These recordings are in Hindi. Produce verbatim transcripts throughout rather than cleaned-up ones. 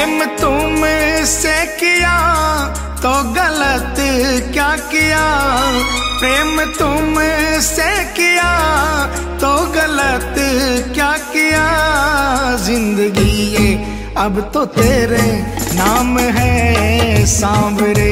प्रेम तुमसे किया तो गलत क्या किया, प्रेम तुमसे किया तो गलत क्या किया। जिंदगी ये अब तो तेरे नाम है सांवरे,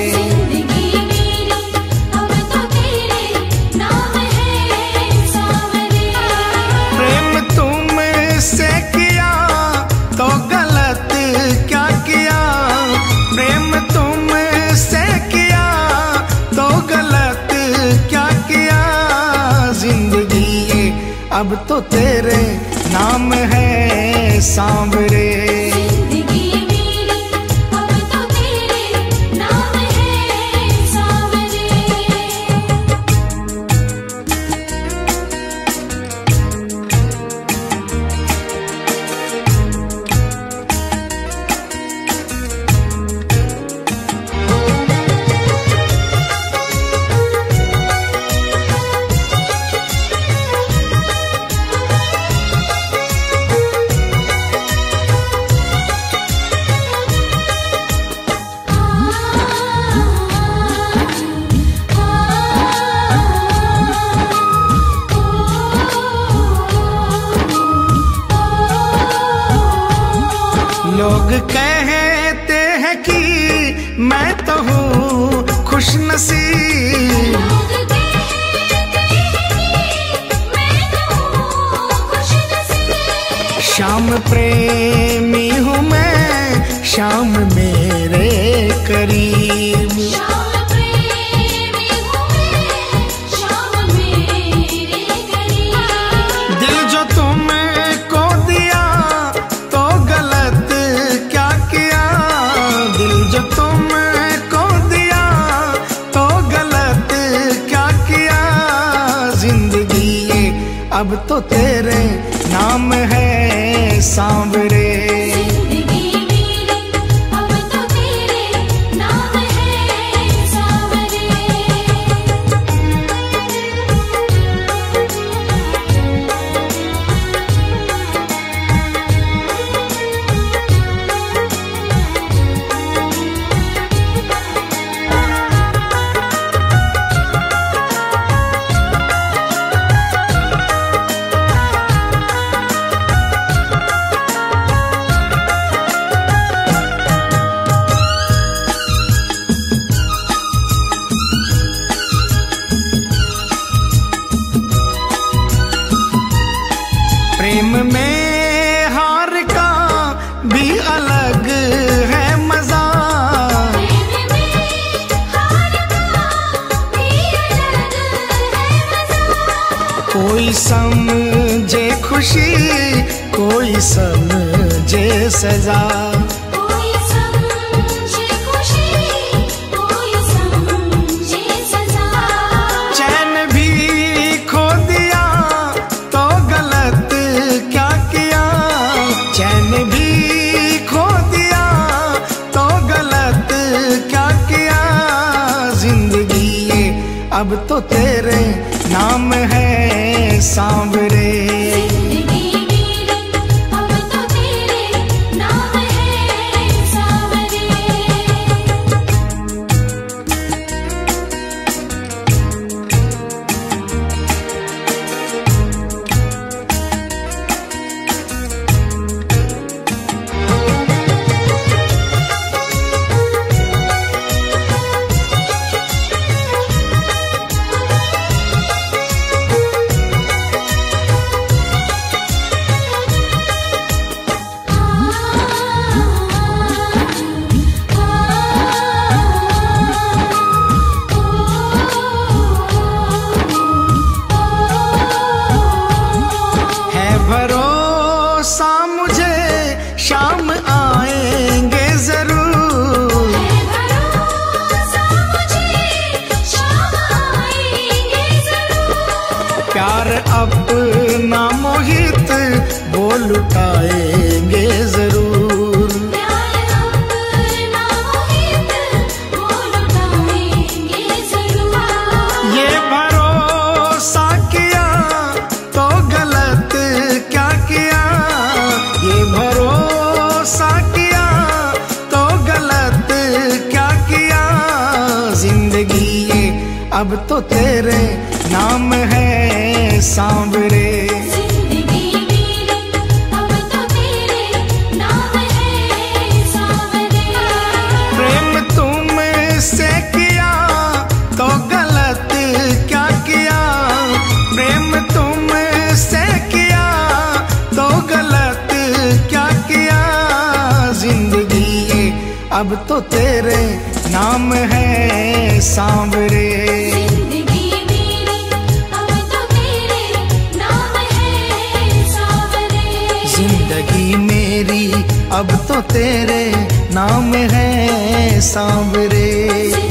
अब तो तेरे नाम है सांवरे। जिंदगी मेरी अब तो तेरे नाम है सांवरे। लोग कहते हैं कि मैं तो हूँ खुशनसीब, लोग कहते हैं कि मैं तो हूँ खुशनसीब। श्याम प्रेमी हूँ मैं, श्याम मेरे करीब। श्याम प्रेमी हूँ मैं, श्याम मेरे करीब। दिल जो तुमको दिया तो गलत क्या किया, दिल जो तुमको दिया तो गलत क्या किया। जिंदगी ये अब तो तेरे नाम है सांवरे। जिंदगी मेरी अब तो तेरे नाम है सांवरे। प्रेम में हार का भी अलग है मजा, प्रेम में हार का भी अलग है मजा। कोई समझे खुशी कोई समझे सजा। कोई समझे खुशी कोई समझे सजा। चैन भी खो दिया तो गलत क्या किया, चैन भी खो दिया तो गलत क्या किया। जिंदगी ये अब तो तेरे नाम है सांवरे। जिंदगी मेरी अब तो तेरे नाम है सांवरे। अब तो तेरे नाम है सांवरे। जिंदगी मेरी अब तो तेरे नाम है सांवरे। प्रेम तुमसे किया तो गलत क्या किया, प्रेम तुमसे किया तो गलत क्या किया। जिंदगी ये अब तो तेरे नाम है सांवरे। जिंदगी मेरी अब तो तेरे नाम है सांवरे। जिंदगी मेरी अब तो तेरे नाम है सांवरे।